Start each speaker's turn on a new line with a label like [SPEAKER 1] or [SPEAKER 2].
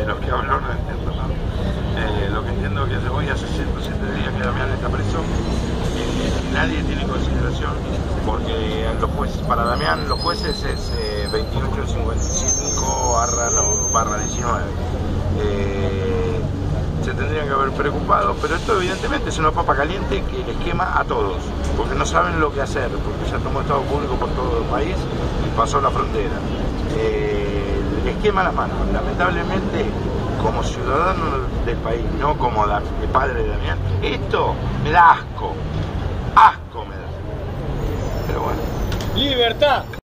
[SPEAKER 1] lo que habló no entiendo nada. Lo que entiendo es que hoy hace 107 días que Damián está preso. Nadie tiene consideración porque los jueces, para Damián los jueces es 2855/19. Se tendrían que haber preocupado, pero esto evidentemente es una papa caliente que les quema a todos, porque no saben lo que hacer, porque ya tomó estado público por todo el país y pasó la frontera. Les quema las manos, lamentablemente, como ciudadano del país, no como el padre de Damián. Esto me da asco me da. Pero bueno.
[SPEAKER 2] ¡Libertad!